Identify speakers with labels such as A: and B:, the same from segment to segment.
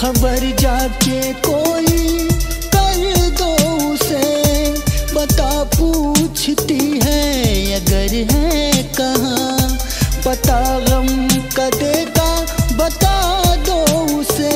A: खबर जाके कोई कर दो उसे, पता पूछती है अगर है कहाँ, पता गम का देगा बता दो उसे।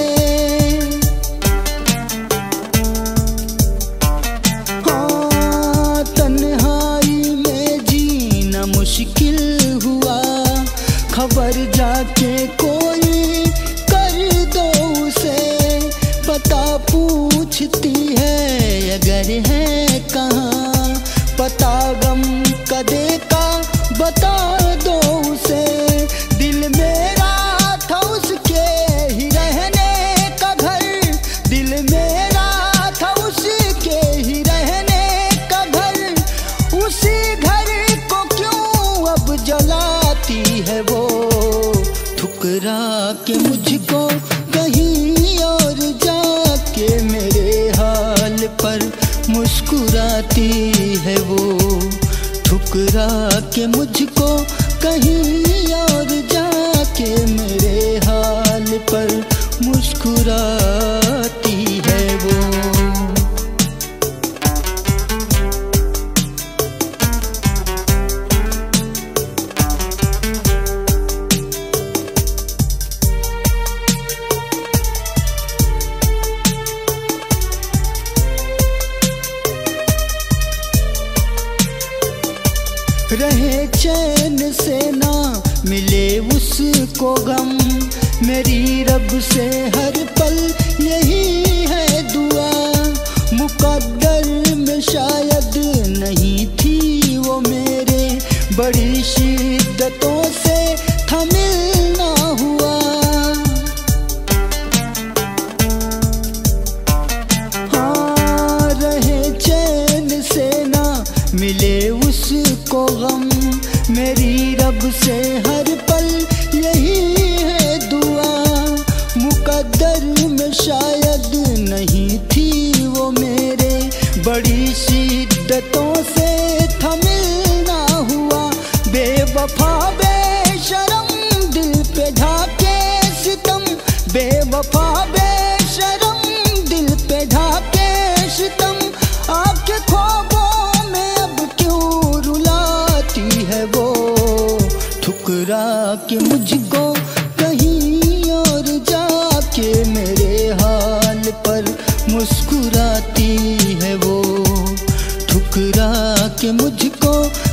A: हाँ, तन्हाई में जीना मुश्किल हुआ, खबर जाके कोई कर दो उसे, पता पूछती है अगर है कहाँ, पता गम का देगा बता दो उसे। दिल मेरा था उसके ही रहने का घर, दिल मेरा था उसके ही रहने का घर, उसी घर को क्यों अब जलाती है वो, ठुकरा के मुझको कहीं और जाके मेरे हाल पर मुस्कुराती है वो, ठुकरा के मुझको कहीं और जाके मेरे हाल पर मुस्कुराती है वो। रहे चैन से ना मिले उसको गम, मेरी रब से हर पल यही है दुआ, मुकद्दर में शायद नहीं थी वो मेरे, बड़ी शिद्दतों से था मिलना हुआ। हाँ, रहे चैन से ना मिले उसको गम, मेरी रब से हर पल यही है दुआ, मुकद्दर में शायद नहीं थी वो मेरे, बड़ी शिद्दतों से था मिलना हुआ। बेवफा बेशरम दिल पे ढाके सितम, बेवफा बेशरम दिल पे ढाके सितम, आपके ख्वाबों में अब क्यों रुलाती है वो, ठुकरा के मुझको कहीं और जाके मेरे हाल पर मुस्कुराती है वो, ठुकरा के मुझको